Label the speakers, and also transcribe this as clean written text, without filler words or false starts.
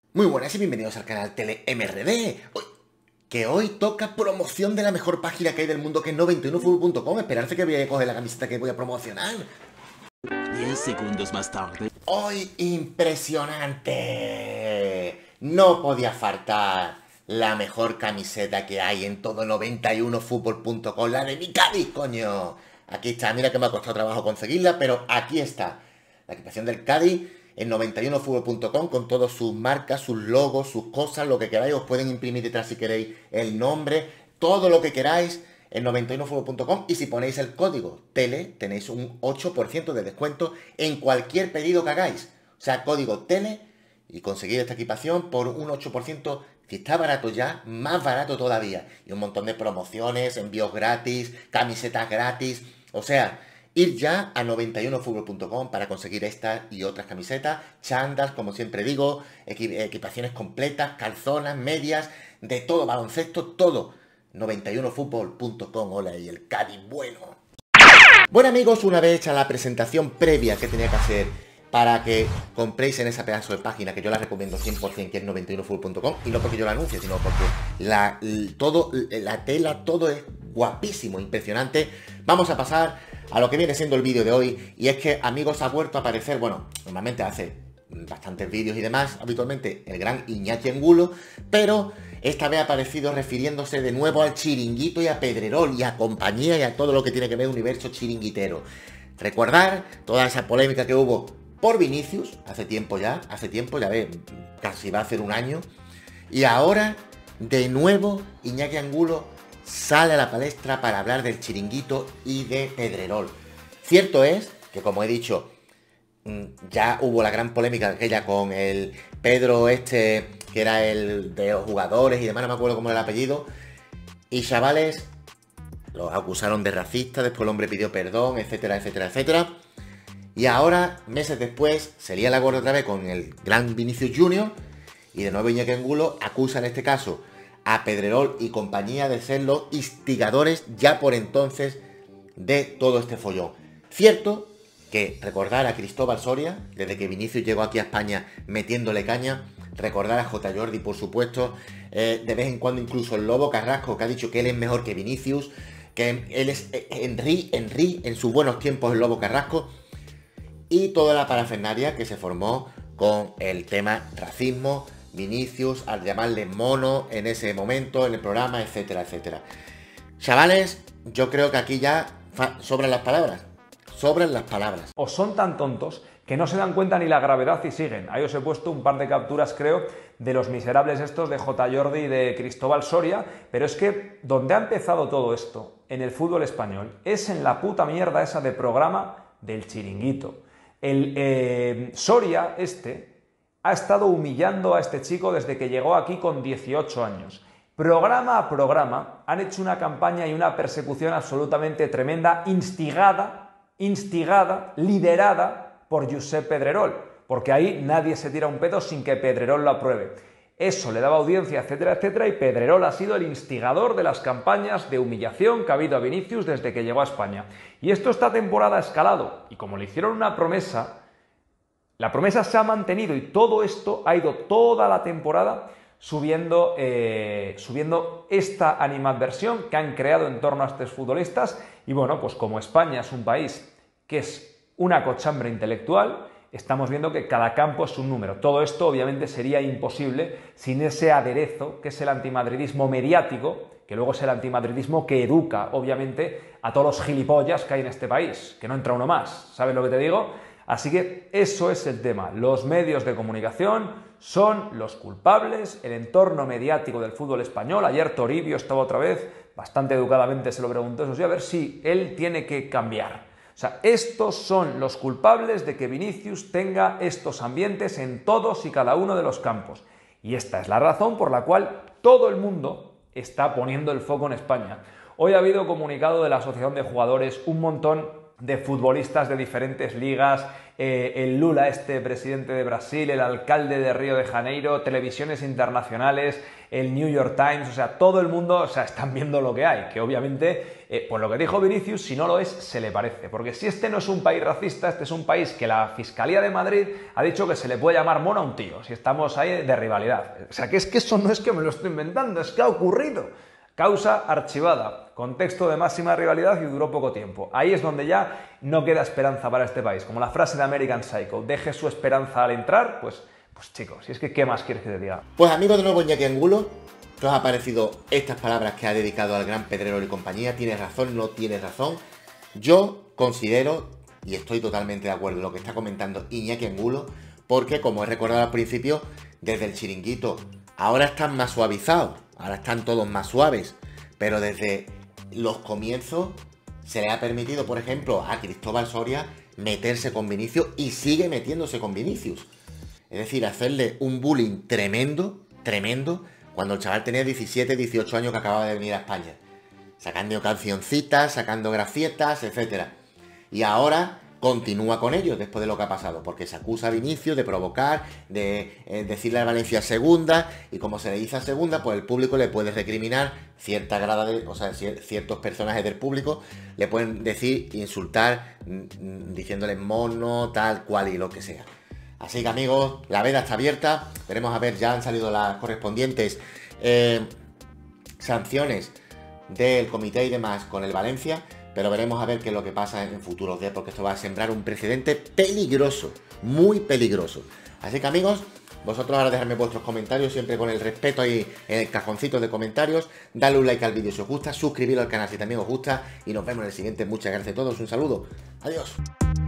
Speaker 1: Muy buenas y bienvenidos al canal TeleMRD. Que hoy toca promoción de la mejor página que hay del mundo, que es 91fútbol.com. Esperarse que voy a coger la camiseta que voy a promocionar.
Speaker 2: 10 segundos más tarde.
Speaker 1: Hoy impresionante. No podía faltar la mejor camiseta que hay en todo 91fútbol.com, la de mi Cádiz, coño. Aquí está, mira que me ha costado trabajo conseguirla, pero aquí está. La equipación del Cádiz en 91fútbol.com con todas sus marcas, sus logos, sus cosas, lo que queráis. Os pueden imprimir detrás si queréis el nombre, todo lo que queráis en 91fútbol.com. Y si ponéis el código TELE, tenéis un 8% de descuento en cualquier pedido que hagáis. O sea, código TELE y conseguir esta equipación por un 8%. Si está barato ya, más barato todavía. Y un montón de promociones, envíos gratis, camisetas gratis. O sea, ir ya a 91fútbol.com para conseguir estas y otras camisetas, chandas, como siempre digo, equipaciones completas, calzonas, medias, de todo, baloncesto, todo. 91fútbol.com, hola, y el Cádiz bueno. Bueno amigos, una vez hecha la presentación previa que tenía que hacer para que compréis en esa pedazo de página, que yo la recomiendo 100%, que es 91fútbol.com, y no porque yo la anuncie, sino porque la tela, todo es guapísimo, impresionante. Vamos a pasar a lo que viene siendo el vídeo de hoy, y es que, amigos, ha vuelto a aparecer, bueno, normalmente hace bastantes vídeos y demás, habitualmente el gran Iñaki Angulo, pero esta vez ha aparecido refiriéndose de nuevo al Chiringuito y a Pedrerol y a compañía y a todo lo que tiene que ver universo chiringuitero. Recordar toda esa polémica que hubo por Vinicius, hace tiempo ya ves, casi va a ser un año, y ahora, de nuevo, Iñaki Angulo sale a la palestra para hablar del Chiringuito y de Pedrerol. Cierto es que, como he dicho, ya hubo la gran polémica aquella con el Pedro que era el de los jugadores y demás, no me acuerdo cómo era el apellido, y chavales, los acusaron de racista, después el hombre pidió perdón, etcétera, etcétera, etcétera. Y ahora, meses después, se lía la gorda otra vez con el gran Vinicius Junior, y de nuevo Iñaki Angulo acusa en este caso a Pedrerol y compañía de ser los instigadores ya por entonces de todo este follón. Cierto que recordar a Cristóbal Soria, desde que Vinicius llegó aquí a España metiéndole caña, recordar a J. Jordi, por supuesto, de vez en cuando incluso el Lobo Carrasco, que ha dicho que él es mejor que Vinicius, que él es Henry, en sus buenos tiempos el Lobo Carrasco, y toda la parafernalia que se formó con el tema racismo, Vinicius, al llamarle mono en ese momento, en el programa, etcétera, etcétera. Chavales, yo creo que aquí ya sobran las palabras. Sobran las palabras.
Speaker 3: O son tan tontos que no se dan cuenta ni la gravedad y siguen. Ahí os he puesto un par de capturas, creo, de los miserables estos de J. Jordi y de Cristóbal Soria, pero es que donde ha empezado todo esto, en el fútbol español, es en la puta mierda esa de programa del Chiringuito. El Soria ha estado humillando a este chico desde que llegó aquí con 18 años. Programa a programa han hecho una campaña y una persecución absolutamente tremenda, instigada, liderada por Josep Pedrerol, porque ahí nadie se tira un pedo sin que Pedrerol lo apruebe. Eso le daba audiencia, etcétera, etcétera, y Pedrerol ha sido el instigador de las campañas de humillación que ha habido a Vinicius desde que llegó a España. Y esto esta temporada ha escalado, y como le hicieron una promesa, la promesa se ha mantenido y todo esto ha ido toda la temporada subiendo esta animadversión que han creado en torno a estos futbolistas. Y bueno, pues como España es un país que es una cochambre intelectual, estamos viendo que cada campo es un número. Todo esto obviamente sería imposible sin ese aderezo que es el antimadridismo mediático, que luego es el antimadridismo que educa obviamente a todos los gilipollas que hay en este país, que no entra uno más, ¿sabes lo que te digo? Así que eso es el tema. Los medios de comunicación son los culpables, el entorno mediático del fútbol español. Ayer Toribio estaba otra vez, bastante educadamente se lo preguntó, eso sí, a ver si él tiene que cambiar. O sea, estos son los culpables de que Vinicius tenga estos ambientes en todos y cada uno de los campos. Y esta es la razón por la cual todo el mundo está poniendo el foco en España. Hoy ha habido comunicado de la Asociación de Jugadores un montón de futbolistas de diferentes ligas, el Lula, este presidente de Brasil, el alcalde de Río de Janeiro, televisiones internacionales, el New York Times, o sea, todo el mundo, o sea, están viendo lo que hay, que obviamente, pues lo que dijo Vinicius, si no lo es, se le parece, porque si este no es un país racista, este es un país que la Fiscalía de Madrid ha dicho que se le puede llamar mono a un tío, si estamos ahí de rivalidad. O sea, que es que eso no es que me lo estoy inventando, es que ha ocurrido. Causa archivada, contexto de máxima rivalidad y duró poco tiempo. Ahí es donde ya no queda esperanza para este país. Como la frase de American Psycho, deje su esperanza al entrar, pues chicos, si es que ¿qué más quieres que te diga?
Speaker 1: Pues amigos de nuevo Iñaki Angulo, ¿qué os ha parecido estas palabras que ha dedicado al gran Pedrerol y compañía? ¿Tienes razón? ¿No tienes razón? Yo considero, y estoy totalmente de acuerdo en lo que está comentando Iñaki Angulo, porque como he recordado al principio, desde el chiringuito, ahora están más suavizados. Ahora están todos más suaves, pero desde los comienzos se le ha permitido, por ejemplo, a Cristóbal Soria meterse con Vinicius y sigue metiéndose con Vinicius. Es decir, hacerle un bullying tremendo, tremendo, cuando el chaval tenía 17, 18 años que acababa de venir a España. Sacando cancioncitas, sacando grafietas, etc. Y ahora continúa con ellos después de lo que ha pasado, porque se acusa a Vinicius de provocar, de decirle a Valencia segunda, y como se le dice a segunda, pues el público le puede recriminar cierta grada de, o sea, ciertos personajes del público le pueden decir, insultar, diciéndole mono, tal cual y lo que sea. Así que amigos, la veda está abierta, veremos a ver, ya han salido las correspondientes sanciones del comité y demás con el Valencia. Pero veremos a ver qué es lo que pasa en futuros días, porque esto va a sembrar un precedente peligroso, muy peligroso. Así que amigos, vosotros ahora dejadme vuestros comentarios, siempre con el respeto ahí en el cajoncito de comentarios. Dale un like al vídeo si os gusta, suscribiros al canal si también os gusta, y nos vemos en el siguiente. Muchas gracias a todos, un saludo, adiós.